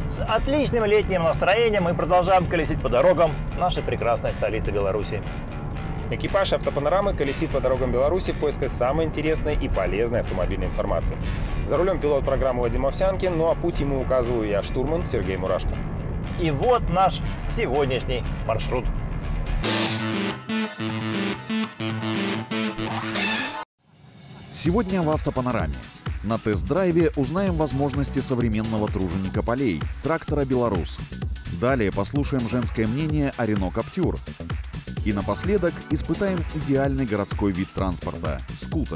С отличным летним настроением мы продолжаем колесить по дорогам нашей прекрасной столицы Беларуси. Экипаж «Автопанорамы» колесит по дорогам Беларуси в поисках самой интересной и полезной автомобильной информации. За рулем пилот программы Вадим Овсянкин, ну а путь ему указываю я, штурман Сергей Мурашко. И вот наш сегодняшний маршрут. Сегодня в «Автопанораме». На тест-драйве узнаем возможности современного труженика полей – трактора «Беларус». Далее послушаем женское мнение о Renault Captur. И напоследок испытаем идеальный городской вид транспорта – скутер.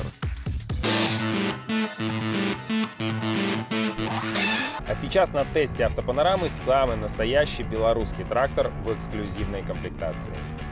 А сейчас на тесте «Автопанорамы» самый настоящий белорусский трактор в эксклюзивной комплектации.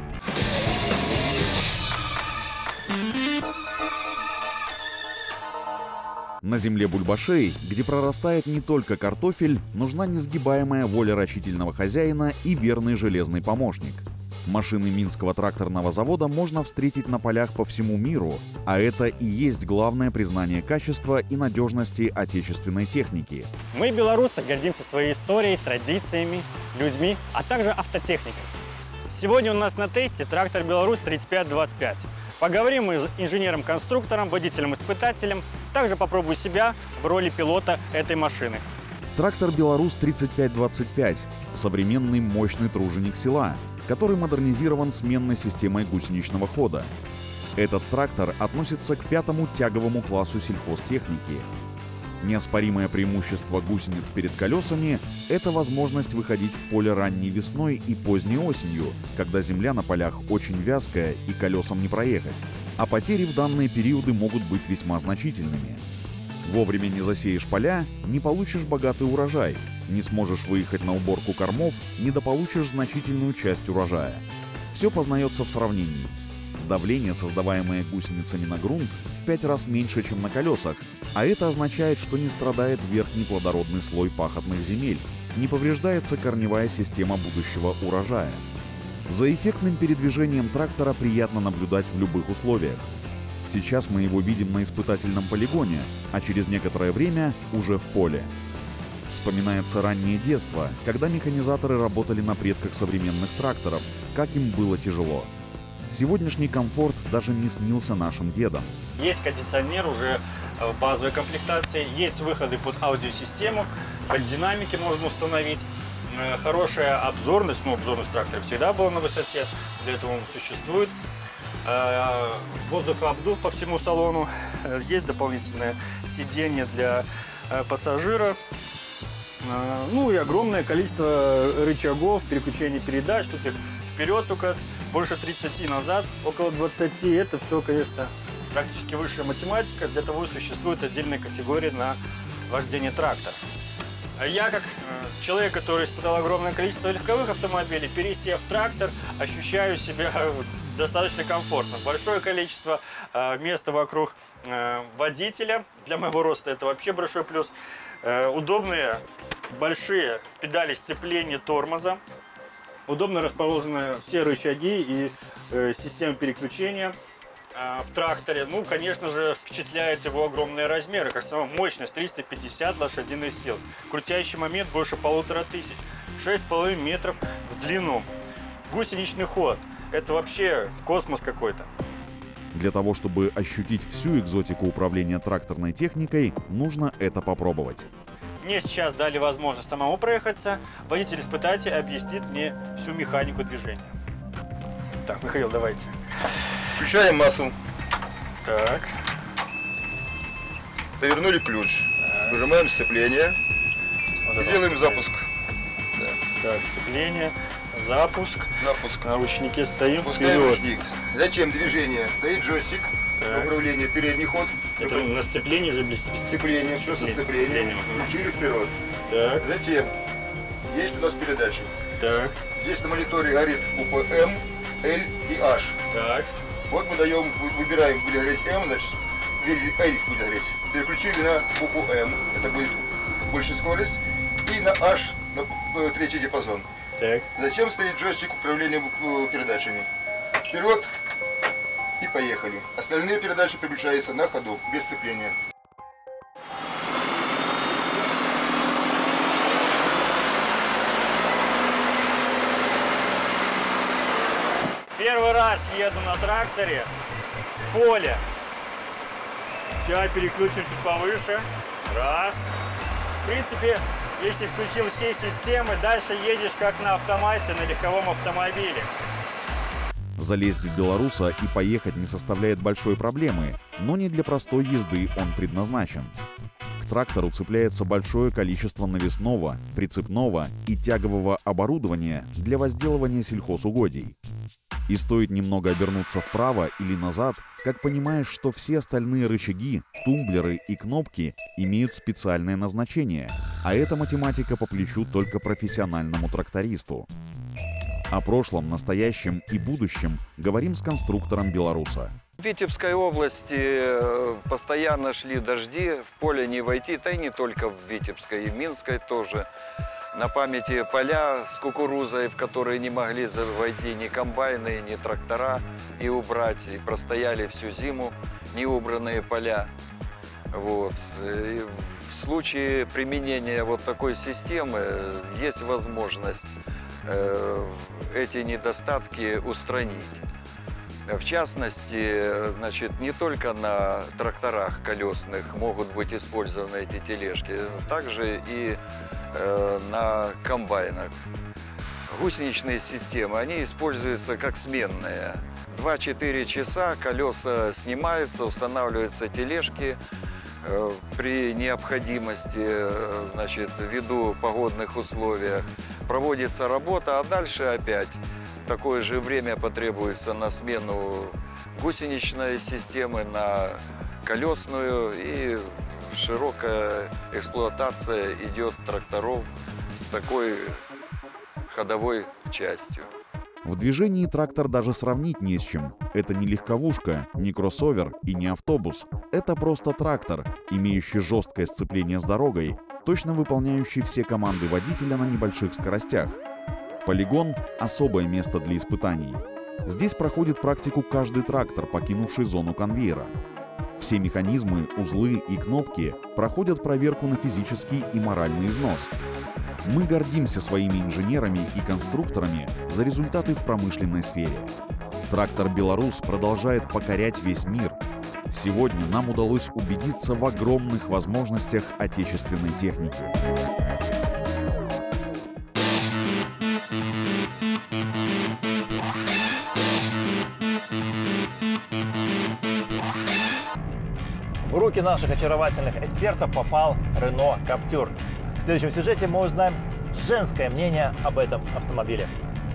На земле бульбашей, где прорастает не только картофель, нужна несгибаемая воля рачительного хозяина и верный железный помощник. Машины Минского тракторного завода можно встретить на полях по всему миру, а это и есть главное признание качества и надежности отечественной техники. Мы, белорусы, гордимся своей историей, традициями, людьми, а также автотехникой. Сегодня у нас на тесте трактор «Беларусь» 3525. Поговорим мы с инженером-конструктором, водителем-испытателем. Также попробую себя в роли пилота этой машины. Трактор «Беларусь» 3525 – современный мощный труженик села, который модернизирован сменной системой гусеничного хода. Этот трактор относится к 5-му тяговому классу сельхозтехники. Неоспоримое преимущество гусениц перед колесами – это возможность выходить в поле ранней весной и поздней осенью, когда земля на полях очень вязкая и колесам не проехать. А потери в данные периоды могут быть весьма значительными. Вовремя не засеешь поля – не получишь богатый урожай, не сможешь выехать на уборку кормов – недополучишь значительную часть урожая. Все познается в сравнении. Давление, создаваемое гусеницами на грунт, в 5 раз меньше, чем на колесах, а это означает, что не страдает верхний плодородный слой пахотных земель, не повреждается корневая система будущего урожая. За эффектным передвижением трактора приятно наблюдать в любых условиях. Сейчас мы его видим на испытательном полигоне, а через некоторое время уже в поле. Вспоминается раннее детство, когда механизаторы работали на предках современных тракторов, как им было тяжело. Сегодняшний комфорт даже не снился нашим дедам. Есть кондиционер уже в базовой комплектации, есть выходы под аудиосистему, под динамики можно установить. Хорошая обзорность, обзорность трактора всегда была на высоте, для этого он существует. Воздухообдув по всему салону, есть дополнительное сиденье для пассажира. Ну и огромное количество рычагов, переключения передач, тут их вперед только больше 30, назад около 20. Это все, конечно, практически высшая математика, для того и существует отдельная категория на вождение трактора. Я, как человек, который испытал огромное количество легковых автомобилей, пересев в трактор, ощущаю себя достаточно комфортно. Большое количество места вокруг водителя. Для моего роста это вообще большой плюс. Удобные большие педали сцепления тормоза. Удобно расположены все рычаги и система переключения в тракторе. Ну, конечно же, впечатляет его огромные размеры. Как сама мощность 350 лошадиных сил. Крутящий момент больше 1500. 6,5 метров в длину. Гусеничный ход. Это вообще космос какой-то. Для того, чтобы ощутить всю экзотику управления тракторной техникой, нужно это попробовать. Мне сейчас дали возможность самому проехаться. Водитель-испытатель объяснит мне всю механику движения. Так, Михаил, давайте. Включаем массу. Так. Повернули ключ. Так. Выжимаем сцепление. Вот делаем запуск. Так, сцепление, запуск. Запуск. Наручники стоим Пускаем вперед. ручник. Затем движение. Стоит джойстик. Управление, передний ход. Это на сцеплении же без сцепления. Все со сцеплением. Включили вперед. Так. Затем есть у нас передачи. Так. Здесь на мониторе горит буква М, Л и H. Так. Вот мы даем, выбираем, будет гореть М, значит, L будет гореть. Переключили на букву М, это будет большая скорость. И на H, на третий диапазон. Так. Затем стоит джойстик управления передачами. Вперед и поехали. Остальные передачи переключаются на ходу, без сцепления. Первый раз еду на тракторе в поле. Сейчас переключим чуть повыше. Раз. В принципе, если включил все системы, дальше едешь как на автомате, на легковом автомобиле. Залезть в Беларуса и поехать не составляет большой проблемы, но не для простой езды он предназначен. К трактору цепляется большое количество навесного, прицепного и тягового оборудования для возделывания сельхозугодий. И стоит немного обернуться вправо или назад, как понимаешь, что все остальные рычаги, тумблеры и кнопки имеют специальное назначение, а эта математика по плечу только профессиональному трактористу. О прошлом, настоящем и будущем говорим с конструктором Беларуса. В Витебской области постоянно шли дожди, в поле не войти, да и не только в Витебской, и в Минской тоже. На памяти поля с кукурузой, в которые не могли войти ни комбайны, ни трактора и убрать. И простояли всю зиму неубранные поля. Вот. И в случае применения вот такой системы есть возможность эти недостатки устранить. В частности, значит, не только на тракторах колесных могут быть использованы эти тележки, также и на комбайнах. Гусеничные системы, они используются как сменные. 2-4 часа колеса снимаются, устанавливаются тележки. При необходимости, значит, ввиду погодных условий проводится работа, а дальше опять такое же время потребуется на смену гусеничной системы, на колесную, и широкая эксплуатация идет тракторов с такой ходовой частью. В движении трактор даже сравнить не с чем. Это не легковушка, не кроссовер и не автобус. Это просто трактор, имеющий жесткое сцепление с дорогой, точно выполняющий все команды водителя на небольших скоростях. Полигон – особое место для испытаний. Здесь проходит практику каждый трактор, покинувший зону конвейера. Все механизмы, узлы и кнопки проходят проверку на физический и моральный износ. Мы гордимся своими инженерами и конструкторами за результаты в промышленной сфере. Трактор «Беларус» продолжает покорять весь мир. Сегодня нам удалось убедиться в огромных возможностях отечественной техники. В руки наших очаровательных экспертов попал Renault Captur. В следующем сюжете мы узнаем женское мнение об этом автомобиле.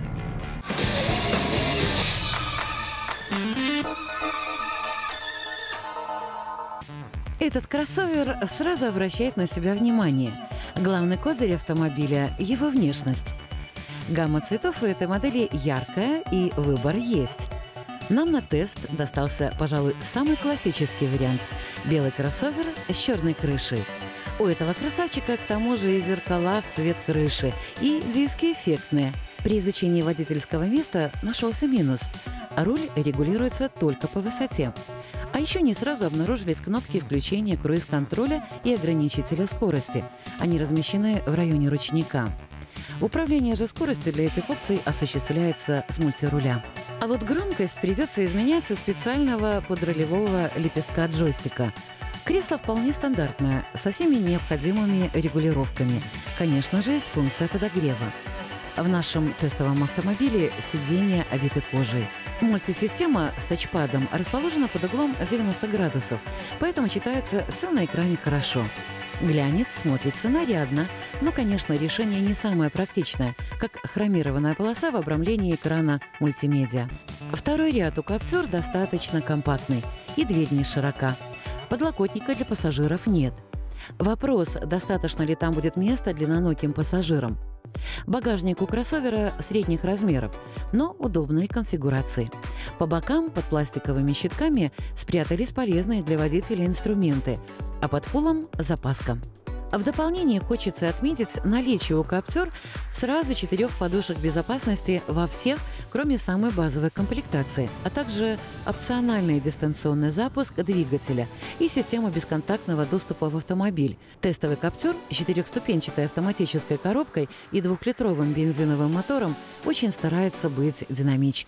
Этот кроссовер сразу обращает на себя внимание. Главный козырь автомобиля – его внешность. Гамма цветов у этой модели яркая, и выбор есть. Нам на тест достался, пожалуй, самый классический вариант – белый кроссовер с черной крышей. У этого красавчика, к тому же, и зеркала в цвет крыши, и диски эффектные. При изучении водительского места нашелся минус. Руль регулируется только по высоте. А еще не сразу обнаружились кнопки включения круиз-контроля и ограничителя скорости. Они размещены в районе ручника. Управление же скоростью для этих опций осуществляется с мультируля. А вот громкость придется изменять со специального подрулевого лепестка джойстика. Кресло вполне стандартное, со всеми необходимыми регулировками. Конечно же, есть функция подогрева. В нашем тестовом автомобиле сиденья обиты кожей. Мультисистема с тачпадом расположена под углом 90 градусов, поэтому читается все на экране хорошо. Глянец смотрится нарядно, но, конечно, решение не самое практичное, как хромированная полоса в обрамлении экрана мультимедиа. Второй ряд у Captur достаточно компактный, и дверь не широка. Подлокотника для пассажиров нет. Вопрос, достаточно ли там будет места длинноногим пассажирам. Багажник у кроссовера средних размеров, но удобной конфигурации. По бокам под пластиковыми щитками спрятались полезные для водителя инструменты, а под полом – запаска. В дополнение хочется отметить наличие у Captur сразу 4 подушек безопасности во всех, кроме самой базовой комплектации, а также опциональный дистанционный запуск двигателя и систему бесконтактного доступа в автомобиль. Тестовый Captur с 4-ступенчатой автоматической коробкой и 2-литровым бензиновым мотором очень старается быть динамичным.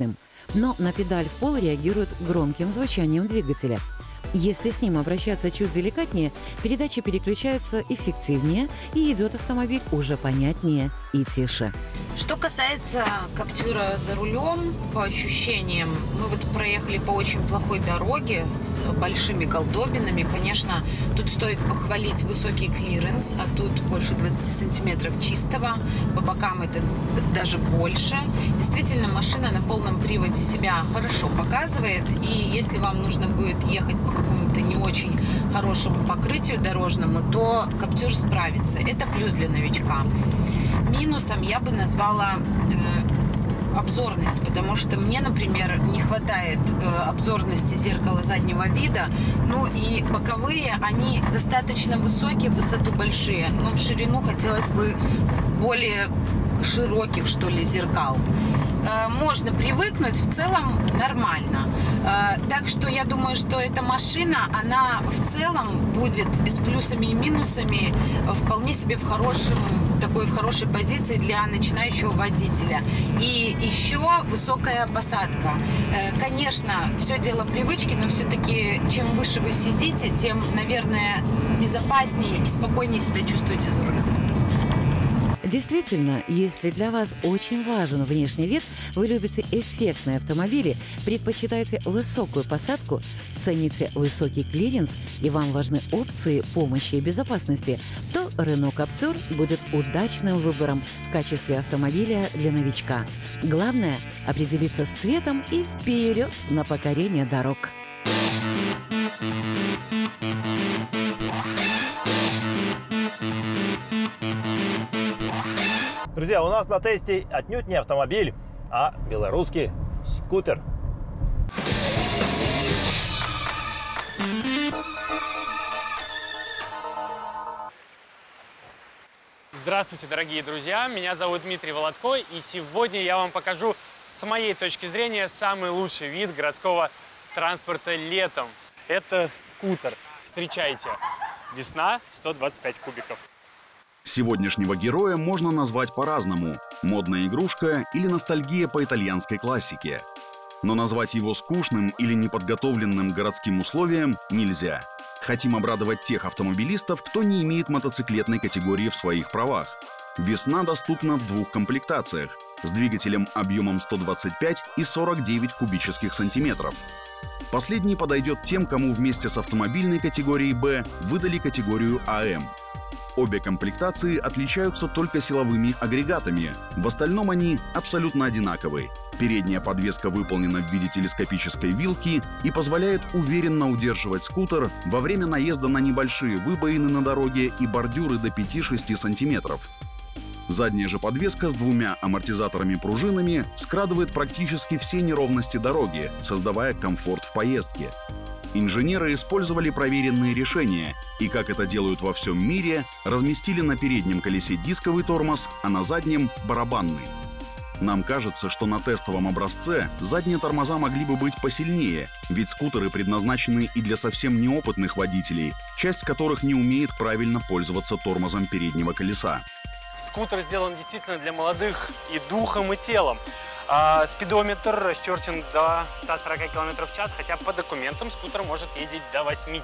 но на педаль в пол реагирует громким звучанием двигателя. Если с ним обращаться чуть деликатнее, передачи переключаются эффективнее и идет автомобиль уже понятнее и тише. Что касается Каптюра за рулем, по ощущениям, мы вот проехали по очень плохой дороге с большими колдобинами. Конечно, тут стоит похвалить высокий клиренс, а тут больше 20 сантиметров чистого. По бокам это даже больше. Действительно, машина на полном приводе себя хорошо показывает. И если вам нужно будет ехать по какому-то не очень хорошему покрытию дорожному, то Каптюр справится. Это плюс для новичка. Минусом я бы назвала обзорность, потому что мне, например, не хватает обзорности зеркала заднего вида. Ну и боковые, они достаточно высокие, в высоту большие, но в ширину хотелось бы более широких, что ли, зеркал. Можно привыкнуть, в целом нормально. Так что я думаю, что эта машина, она в целом будет и с плюсами и минусами вполне себе в хорошей позиции для начинающего водителя. И еще высокая посадка. Конечно, все дело привычки, но все-таки чем выше вы сидите, тем, наверное, безопаснее и спокойнее себя чувствуете за рулем. Действительно, если для вас очень важен внешний вид, вы любите эффектные автомобили, предпочитаете высокую посадку, цените высокий клиренс и вам важны опции помощи и безопасности, то Renault Captur будет удачным выбором в качестве автомобиля для новичка. Главное – определиться с цветом и вперед на покорение дорог. Друзья, у нас на тесте отнюдь не автомобиль, а белорусский скутер. Здравствуйте, дорогие друзья! Меня зовут Дмитрий Володко, и сегодня я вам покажу, с моей точки зрения, самый лучший вид городского транспорта летом. Это скутер. Встречайте! Весна, 125 кубиков. Сегодняшнего героя можно назвать по-разному – модная игрушка или ностальгия по итальянской классике. Но назвать его скучным или неподготовленным к городским условиям нельзя. Хотим обрадовать тех автомобилистов, кто не имеет мотоциклетной категории в своих правах. Весна доступна в двух комплектациях – с двигателем объемом 125 и 49 кубических сантиметров. Последний подойдет тем, кому вместе с автомобильной категорией «Б» выдали категорию АМ. Обе комплектации отличаются только силовыми агрегатами. В остальном они абсолютно одинаковы. Передняя подвеска выполнена в виде телескопической вилки и позволяет уверенно удерживать скутер во время наезда на небольшие выбоины на дороге и бордюры до 5-6 сантиметров. Задняя же подвеска с двумя амортизаторами-пружинами скрадывает практически все неровности дороги, создавая комфорт в поездке. Инженеры использовали проверенные решения и, как это делают во всем мире, разместили на переднем колесе дисковый тормоз, а на заднем – барабанный. Нам кажется, что на тестовом образце задние тормоза могли бы быть посильнее, ведь скутеры предназначены и для совсем неопытных водителей, часть которых не умеет правильно пользоваться тормозом переднего колеса. Скутер сделан действительно для молодых и духом, и телом. Спидометр расчерчен до 140 км в час, хотя по документам скутер может ездить до 80.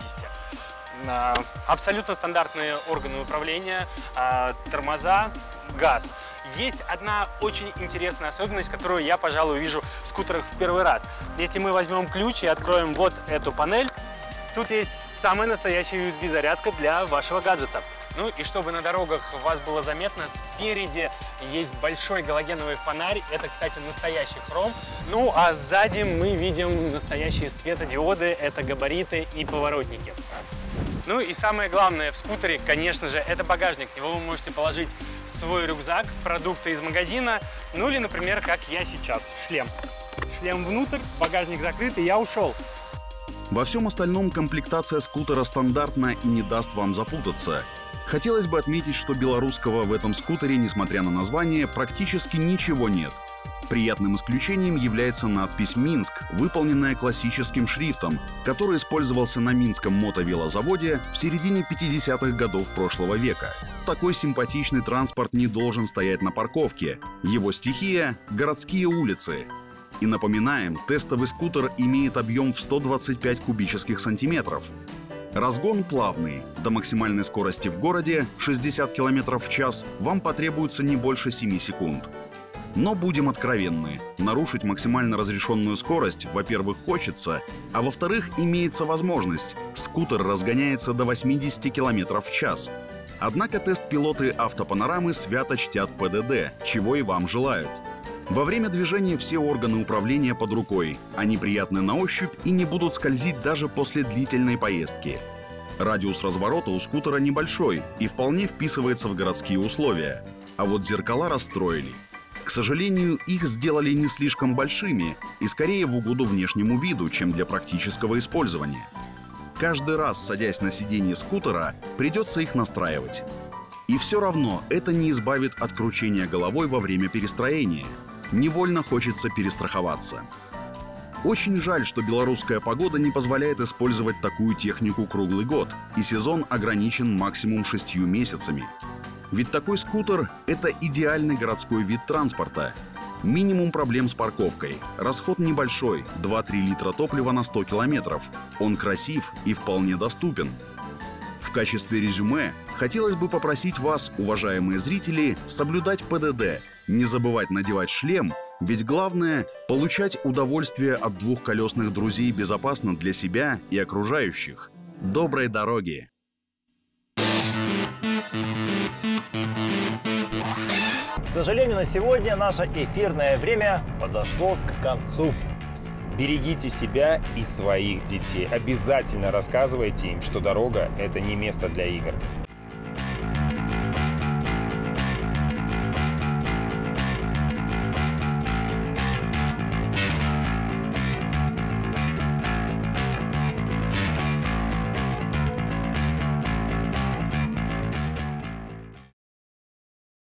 Абсолютно стандартные органы управления, тормоза, газ. Есть одна очень интересная особенность, которую я, пожалуй, вижу в скутерах в первый раз. Если мы возьмем ключ и откроем вот эту панель, тут есть самая настоящая USB-зарядка для вашего гаджета. Ну и чтобы на дорогах вас было заметно, спереди есть большой галогеновый фонарь. Это, кстати, настоящий хром. Ну а сзади мы видим настоящие светодиоды. Это габариты и поворотники. Ну и самое главное в скутере, конечно же, это багажник. В него вы можете положить свой рюкзак, продукты из магазина. Ну или, например, как я сейчас. Шлем. Шлем внутрь, багажник закрыт, и я ушел. Во всем остальном комплектация скутера стандартна и не даст вам запутаться. Хотелось бы отметить, что белорусского в этом скутере, несмотря на название, практически ничего нет. Приятным исключением является надпись «Минск», выполненная классическим шрифтом, который использовался на Минском мотовелозаводе в середине 50-х годов прошлого века. Такой симпатичный транспорт не должен стоять на парковке. Его стихия – городские улицы. И напоминаем, тестовый скутер имеет объем в 125 кубических сантиметров. Разгон плавный. До максимальной скорости в городе 60 км в час вам потребуется не больше 7 секунд. Но будем откровенны, нарушить максимально разрешенную скорость, во-первых, хочется, а во-вторых, имеется возможность. Скутер разгоняется до 80 км в час. Однако тест-пилоты автопанорамы свято чтят ПДД, чего и вам желают. Во время движения все органы управления под рукой. Они приятны на ощупь и не будут скользить даже после длительной поездки. Радиус разворота у скутера небольшой и вполне вписывается в городские условия. А вот зеркала расстроили. К сожалению, их сделали не слишком большими и скорее в угоду внешнему виду, чем для практического использования. Каждый раз, садясь на сиденье скутера, придется их настраивать. И все равно это не избавит от кручения головой во время перестроения. Невольно хочется перестраховаться. Очень жаль, что белорусская погода не позволяет использовать такую технику круглый год, и сезон ограничен максимум 6 месяцами. Ведь такой скутер – это идеальный городской вид транспорта. Минимум проблем с парковкой. Расход небольшой – 2-3 литра топлива на 100 километров. Он красив и вполне доступен. В качестве резюме хотелось бы попросить вас, уважаемые зрители, соблюдать ПДД, не забывать надевать шлем, ведь главное – получать удовольствие от двухколесных друзей безопасно для себя и окружающих. Доброй дороги! К сожалению, на сегодня наше эфирное время подошло к концу. Берегите себя и своих детей. Обязательно рассказывайте им, что дорога – это не место для игр.